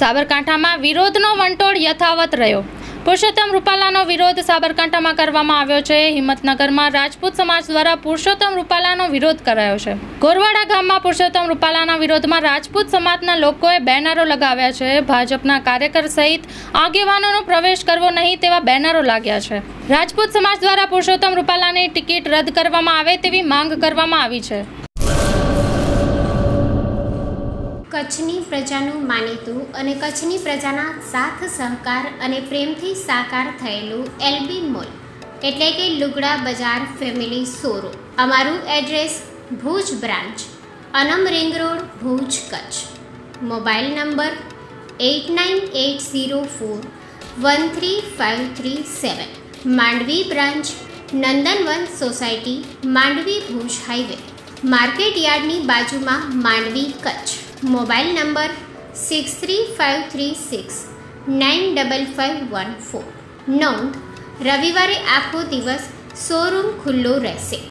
સાબરકાંઠામાં વિરોધનો વંટોળ યથાવત રહ્યો। પુરુષોત્તમ રૂપાલાનો વિરોધ સાબરકાંઠામાં કરવામાં આવ્યો છે। હિંમતનગરમાં રાજપૂત સમાજ દ્વારા પુરુષોત્તમ રૂપાલાનો વિરોધ કરાયો છે। ગોરવાડા ગામમાં પુરુષોત્તમ રૂપાલાના વિરોધમાં રાજપૂત સમાજના લોકોએ બેનરો લગાવ્યા છે। ભાજપના કાર્યકર સહિત આગેવાનોનો પ્રવેશ કરવો નહીં તેવા બેનરો લાગ્યા છે। રાજપૂત સમાજ દ્વારા પુરુષોત્તમ રૂપાલાની ટિકિટ રદ કરવામાં આવે તેવી માંગ કરવામાં આવી છે। કચ્છની પ્રજાનું માનીતું અને કચ્છની પ્રજાના સાથ સહકાર અને પ્રેમથી સાકાર થયેલું એલબી મોલ એટલે કે લુગડા બજાર ફેમિલી શોરૂમ। અમારું address Bhuj branch, Anam ring road, Bhuj, Kutch. Mobile number 8980413537। Mandvi branch, Nandanvan society, Mandvi, Bhuj highway, market યાર્ડની બાજુમાં, માંડવી, કચ્છ। Mobile number 6353695514। નોંધ: રવિવારે આખો દિવસ શોરૂમ ખુલ્લો રહેશે।